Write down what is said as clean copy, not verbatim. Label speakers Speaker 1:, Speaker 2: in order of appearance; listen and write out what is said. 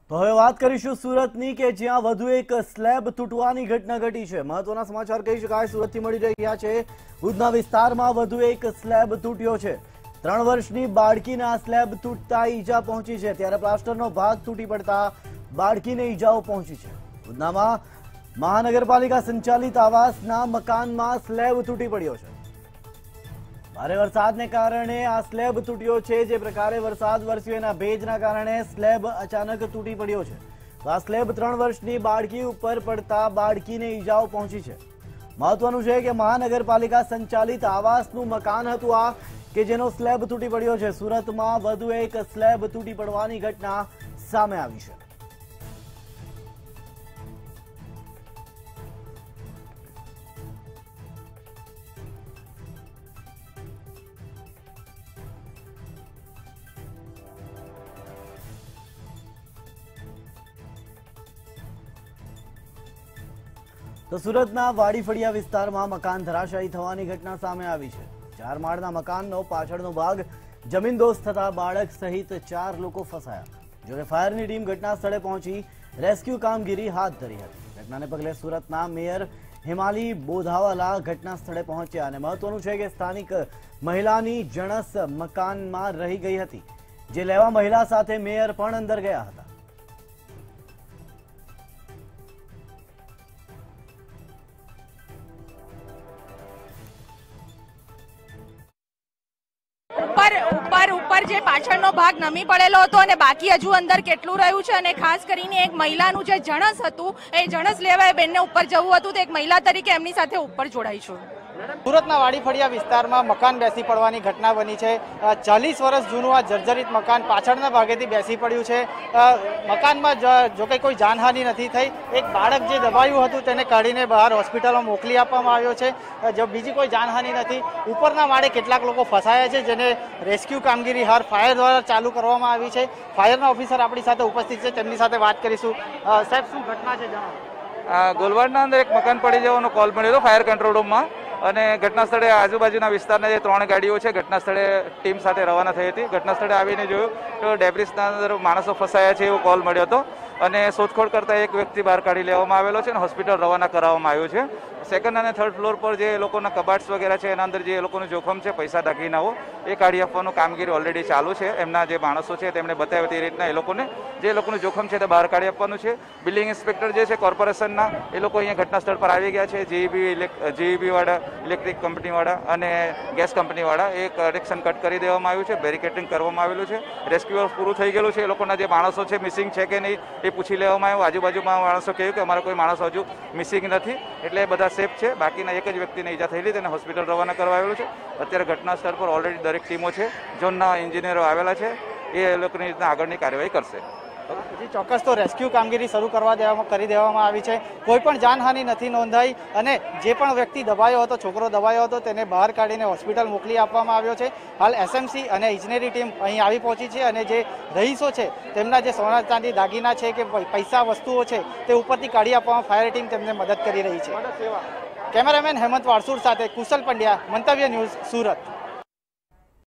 Speaker 1: તો હવે વાત કરીશું સુરતની કે જ્યાં વધુ એક સ્લેબ તૂટવાની ઘટના ઘટી છે। મહત્વના સમાચાર કહી શકાય સુરતથી મળી રહ્યા છે। ઉધના વિસ્તારમાં વધુ એક સ્લેબ તૂટ્યો છે। 3 વર્ષની બાળકીને આ સ્લેબ તૂટતા ઈજા પહોંચી છે, ત્યારે પ્લાસ્ટરનો ભાગ તૂટી પડતા બાળકીને ઈજાઓ પહોંચી છે। ઉધનામાં મહાનગરપાલિકા સંચાલિત આવાસના મકાનમાં સ્લેબ તૂટી પડ્યો છે। ભારે વરસાદને કારણે આ સ્લેબ તૂટ્યો છે। જે પ્રકારે વરસાદ વરસ્યો એના ભેજના કારણે સ્લેબ અચાનક તૂટી પડ્યો છે। તો આ સ્લેબ 3 વર્ષની બાળકી ઉપર પડતા બાળકીને ઈજાઓ પહોંચી છે। મહત્વનું છે કે મહાનગરપાલિકા સંચાલિત આવાસનું મકાન હતું આ કે જેનો સ્લેબ તૂટી પડ્યો છે। સુરતમાં વધુ એક સ્લેબ તૂટી પડવાની ઘટના સામે આવી છે। તો સુરતના વાડીફળિયા વિસ્તારમાં મકાન ધરાશાયી થવાની ઘટના સામે આવી છે। 4 માળના મકાનનો પાછળનો ભાગ જમીનદોસ્ત થતા બાળક સહિત 4 લોકો ફસાયા। જોકે ફાયરની ટીમ ઘટના સ્થળે પહોંચી રેસ્ક્યુ કામગીરી હાથ ધરી હતી। ઘટનાને પગલે સુરતના મેયર હિમાલી બોધાવાલા ઘટના સ્થળે પહોંચ્યા અને મહત્વનું છે કે સ્થાનિક મહિલાની જણસ મકાનમાં રહી ગઈ હતી, જે લેવા મહિલા સાથે મેયર પણ અંદર ગયા હતા।
Speaker 2: ઉપર જે પાછળનો ભાગ નમી પડેલો હતો અને બાકી હજુ અંદર કેટલું રહ્યું છે અને ખાસ કરીને એક મહિલાનું જે જણસ હતું એ જણસ લેવા બેનને ઉપર જવું હતું તો એક મહિલા તરીકે એમની સાથે ઉપર જોડાઈશું।
Speaker 3: સુરતના વાડીફળિયા વિસ્તારમાં મકાન બેસી પડવાની ઘટના બની છે। 40 વર્ષ જૂનું આ જર્જરિત મકાન પાછળના ભાગેથી બેસી પડ્યું છે। મકાનમાં જો કે કોઈ જાનહાનિ નથી થઈ। એક બાળક જે દબાયું હતું તેને કાઢીને બહાર હોસ્પિટલમાં મોકલી આપવામાં આવ્યો છે। જો બીજી કોઈ જાનહાનિ નથી। ઉપરના માળે કેટલાક લોકો ફસાયા છે, જેને રેસ્ક્યુ કામગીરી હાર ફાયર દ્વારા ચાલુ કરવામાં આવી છે। ફાયરના ઓફિસર આપણી સાથે ઉપસ્થિત છે, તેમની સાથે વાત કરીશું। સાહેબ, શું ઘટના છે જણાવો।
Speaker 4: ગોલવાડના અંદર એક મકાન પડી જવાનો કોલ મળ્યો હતો ફાયર કંટ્રોલ રૂમમાં અને ઘટના સ્થળે આજુબાજુના વિસ્તારના જે 3 ગાડીઓ છે ઘટના સ્થળે ટીમ સાથે રવાના થઈ હતી। ઘટના સ્થળે આવીને જોયું તો ડેબ્રિસના અંદર માણસો ફસાયા છે એવો કોલ મળ્યો હતો અને શોધખોળ કરતા એક વ્યક્તિ બહાર કાઢી લેવામાં આવેલો છે અને હોસ્પિટલ રવાના કરાવવામાં આવ્યું છે। સેકન્ડ અને થર્ડ ફ્લોર પર જે લોકોના કબાટ્સ વગેરે છે એના અંદર જે લોકોનું જોખમ છે પૈસા દાગીનાઓ એ કાઢી આપવાનું કામગીરી ઓલરેડી ચાલુ છે। એમના જે માણસો છે તેમણે બતાવ્યું તે રીતના એ લોકોને જે લોકોનું જોખમ છે તે બહાર કાઢી આપવાનું છે। બિલ્ડિંગ ઇન્સ્પેક્ટર જે છે કોર્પોરેશનના એ લોકો અહીંયા ઘટના સ્થળ પર આવી ગયા છે। જેઈબી વાળા, ઇલેક્ટ્રિક કંપનીવાળા અને ગેસ કંપનીવાળા એ કનેક્શન કટ કરી દેવામાં આવ્યું છે, બેરિકેડિંગ કરવામાં આવેલું છે। રેસ્ક્યુ પૂરું થઈ ગયેલું છે। એ લોકોના જે માણસો છે મિસિંગ છે કે નહીં એ પૂછી લેવામાં આવ્યું। આજુબાજુમાં માણસો કહ્યું કે અમારા કોઈ માણસ હજુ મિસિંગ નથી, એટલે બધા સેફ છે। બાકીના એક જ વ્યક્તિને ઈજા થયેલી તેને હોસ્પિટલ રવાના કરવા આવેલું છે। અત્યારે ઘટના સ્થળ પર ઓલરેડી દરેક ટીમો છે, ઝોનના એન્જિનિયરો આવેલા છે, એ લોકોની રીતના આગળની કાર્યવાહી કરશે।
Speaker 3: જી ચોક્કસ, તો રેસ્ક્યુ કામગીરી શરૂ કરી દેવામાં આવી છે। કોઈ પણ જાનહાનિ નથી નોંધાઈ અને જે પણ વ્યક્તિ દબાયો હતો, છોકરો દબાયો હતો, તેને બહાર કાઢીને હોસ્પિટલ મોકલી આપવામાં આવ્યો છે। હાલ એસએમસી અને ઇજનેરી ટીમ અહીં આવી પહોંચી છે અને જે રહીશો છે તેમના જે સોના ચાંદી દાગીના છે કે પૈસા વસ્તુઓ છે તે ઉપરથી કાઢી આપવામાં ફાયર ટીમ તેમને મદદ કરી રહી છે। કેમેરામેન હેમંત વારસુર સાથે કુશલ પંડ્યા, મંતવ્ય ન્યૂઝ, સુરત।